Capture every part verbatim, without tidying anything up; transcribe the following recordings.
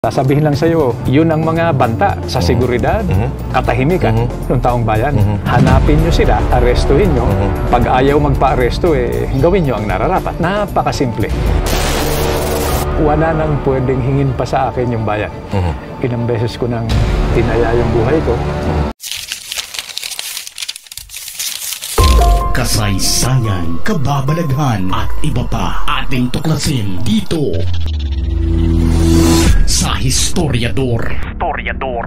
Sasabihin lang sa'yo, yun ang mga banta sa seguridad, mm-hmm. katahimikan mm-hmm. ng taong bayan. Mm-hmm. Hanapin nyo sila, arestuhin nyo. Mm-hmm. Pag ayaw magpa-aresto, eh, gawin nyo ang nararapat. Napakasimple. Wala nang pwedeng hingin pa sa akin yung bayan. Mm-hmm. Ilang beses ko nang tinaya yung buhay ko. Kasaysayan, kababalaghan at iba pa ating tuklasin dito sa Historiador. Historiador.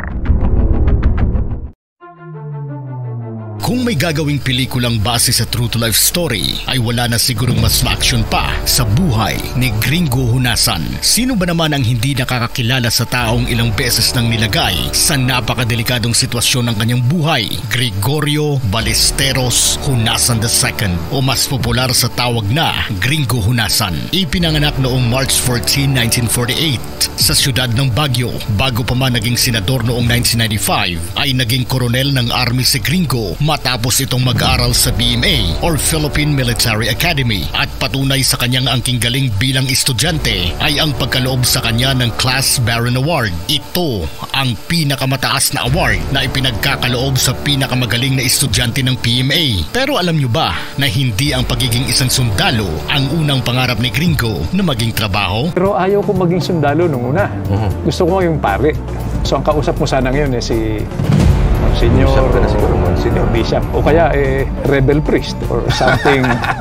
Kung may gagawing pelikulang base sa true-to-life story, ay wala na sigurong mas ma-action pa sa buhay ni Gringo Honasan. Sino ba naman ang hindi nakakakilala sa taong ilang beses nang nilagay sa napakadelikadong sitwasyon ng kanyang buhay? Gregorio Ballesteros Honasan the second o mas popular sa tawag na Gringo Honasan. Ipinanganak noong March fourteenth, nineteen forty-eight sa siyudad ng Baguio. Bago pa man naging senador noong nineteen ninety-five, ay naging koronel ng army si Gringo matapos itong mag-aral sa B M A or Philippine Military Academy, at patunay sa kanyang angking galing bilang estudyante ay ang pagkaloob sa kanya ng Class Baron Award. Ito ang pinakamataas na award na ipinagkakaloob sa pinakamagaling na estudyante ng P M A. Pero alam nyo ba na hindi ang pagiging isang sundalo ang unang pangarap ni Gringo na maging trabaho? Pero ayaw ko maging sundalo nung una. Mm-hmm. Gusto ko yung pare. So ang kausap mo sana ngayon eh si Monsignor, Bishop ka na siguro, Monsignor. Bishop. O kaya eh, rebel priest or something.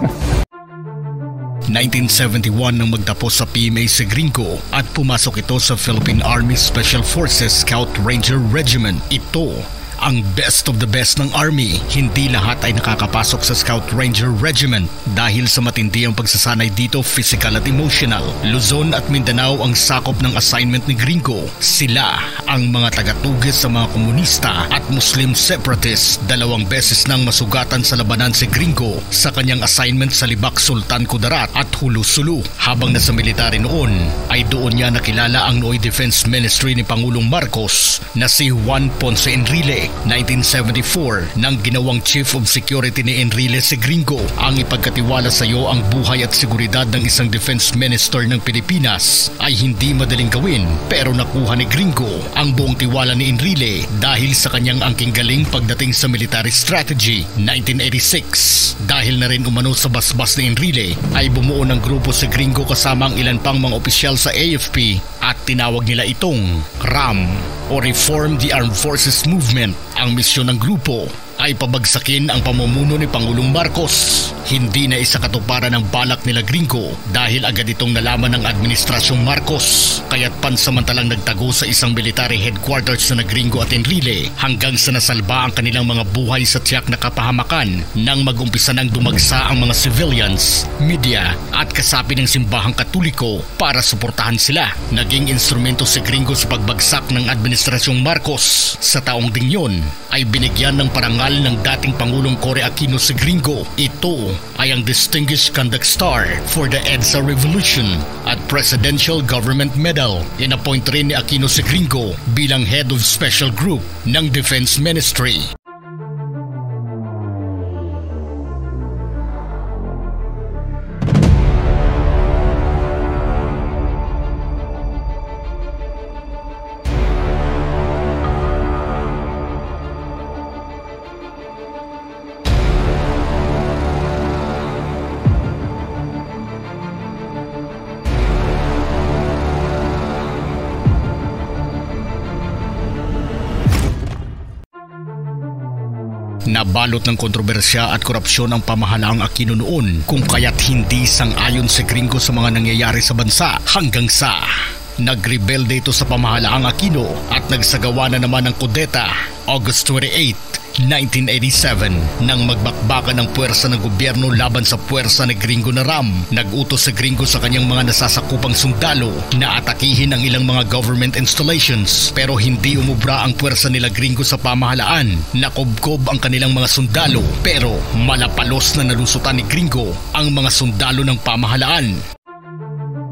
nineteen seventy-one nang magtapos sa P M A si Gringo at pumasok ito sa Philippine Army Special Forces Scout Ranger Regiment. Ito ang best of the best ng Army. Hindi lahat ay nakakapasok sa Scout Ranger Regiment dahil sa matindi ang pagsasanay dito, physical at emotional. Luzon at Mindanao ang sakop ng assignment ni Gringo. Sila ang mga tagatugis sa mga komunista at Muslim separatists. Dalawang beses nang masugatan sa labanan si Gringo sa kanyang assignment sa Libak, Sultan Kudarat at Hulu-Sulu. Habang nasa military noon, ay doon niya nakilala ang Nooy Defense Ministry ni Pangulong Marcos na si Juan Ponce Enrile. nineteen seventy-four, nang ginawang Chief of Security ni Enrile si Gringo. Ang ipagkatiwala sa iyo ang buhay at seguridad ng isang Defense Minister ng Pilipinas ay hindi madaling gawin, pero nakuha ni Gringo ang buong tiwala ni Enrile dahil sa kanyang angking galing pagdating sa military strategy. nineteen eighty-six, dahil na rin umano sa basbas ni Enrile, ay bumuo ng grupo si Gringo kasama ang ilan pang mga opisyal sa A F P at tinawag nila itong RAM o Reform the Armed Forces Movement. Ang misyon ng grupo ay pabagsakin ang pamumuno ni Pangulong Marcos. Hindi na isa katuparan ng balak nila Gringo dahil agad itong nalaman ng Administrasyong Marcos, kaya't pansamantalang nagtago sa isang military headquarters na Gringo at Enrile hanggang sa nasalba ang kanilang mga buhay sa tiyak na kapahamakan nang mag-umpisa ng dumagsa ang mga civilians, media at kasapi ng simbahang Katoliko para suportahan sila. Naging instrumento si Gringo sa pagbagsak ng Administrasyong Marcos. Sa taong ding yun ay binigyan ng parangal ng dating Pangulong Cory Aquino si Gringo. Ito ay ang Distinguished Conduct Star for the EDSA Revolution at Presidential Government Medal. Inappoint rin ni Aquino si Gringo bilang Head of Special Group ng Defense Ministry. Nabalot ng kontrobersya at korupsyon ang pamahalaang Aquino noon, kung kaya't hindi sang-ayon si Gringo sa mga nangyayari sa bansa hanggang sa nagrebelde ito sa pamahalaang Aquino at nagsagawa na naman ng kudeta August twenty-eighth, nineteen eighty-seven, nang magbakbakan ng puwersa ng gobyerno laban sa puwersa ni Gringo na RAM. Nag-utos si Gringo sa kanyang mga nasasakupang sundalo na atakihin ang ilang mga government installations, pero hindi umubra ang puwersa nila Gringo sa pamahalaan. Nakobkob ang kanilang mga sundalo, pero malapalos na nalusutan ni Gringo ang mga sundalo ng pamahalaan.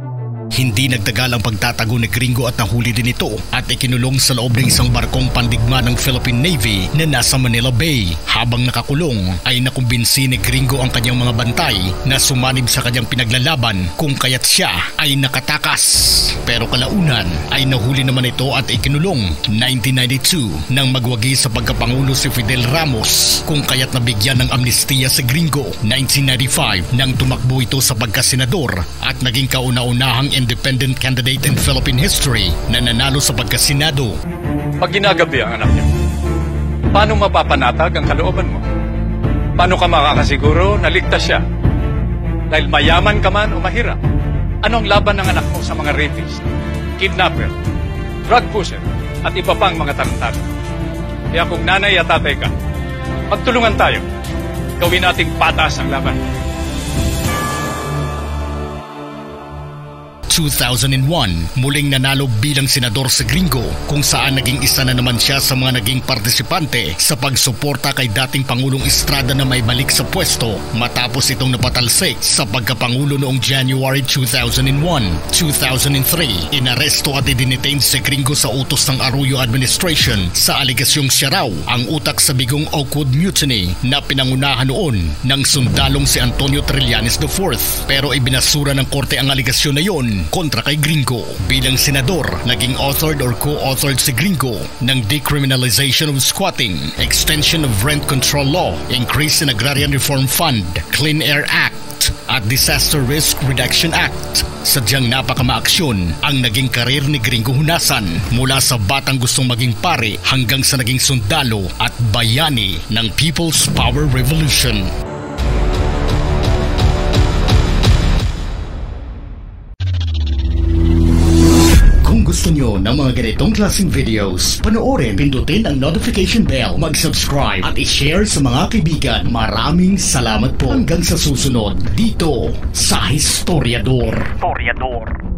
Hindi nagtagal ang pagtatago ni Gringo at nahuli din ito at ikinulong sa loob ng isang barkong pandigma ng Philippine Navy na nasa Manila Bay. Habang nakakulong ay nakumbinsi ni Gringo ang kanyang mga bantay na sumanib sa kanyang pinaglalaban kung kaya't siya ay nakatakas. Pero kalaunan ay nahuli naman ito at ikinulong nineteen ninety-two nang magwagi sa pagkapangulo si Fidel Ramos kung kaya't nabigyan ng amnestiya si Gringo. nineteen ninety-five nang tumakbo ito sa pagkasenador at naging kauna-unahang independent candidate in Philippine history na nanalo sa pagkasenado. Pag ginagabi ang anak niyo, paano mapapanatag ang kalooban mo? Paano ka makakasiguro na ligtas siya? Dahil mayaman ka man o mahirap, anong laban ng anak mo sa mga rapist, kidnapper, drug pusher, at iba pang mga tarantado? Kaya kung nanay at tatay ka, magtulungan tayo. Gawin nating patas ang laban. two thousand one, muling nanalo bilang senador si Gringo kung saan naging isa na naman siya sa mga naging partisipante sa pagsuporta kay dating Pangulong Estrada na may balik sa pwesto matapos itong napatalsik sa pagkapangulo noong January two thousand one. two thousand three, inaresto at idinitain si Gringo sa utos ng Arroyo administration sa aligasyong siya raw ang utak sa bigong Oakwood Mutiny na pinangunahan noon ng sundalong si Antonio Trillanes the fourth, pero ibinasura ng korte ang aligasyon na yon kontra kay Gringo. Bilang senador, naging authored or co-authored si Gringo ng Decriminalization of Squatting, Extension of Rent Control Law, Increase in Agrarian Reform Fund, Clean Air Act, at Disaster Risk Reduction Act. Sadyang napakamaaksyon ang naging karir ni Gringo Hunasan mula sa batang gustong maging pare hanggang sa naging sundalo at bayani ng People's Power Revolution. Kung gusto nyo ng mga ganitong klaseng videos, panoorin, pindutin ang notification bell, mag-subscribe at i-share sa mga kaibigan. Maraming salamat po hanggang sa susunod dito sa Historiador. Historiador.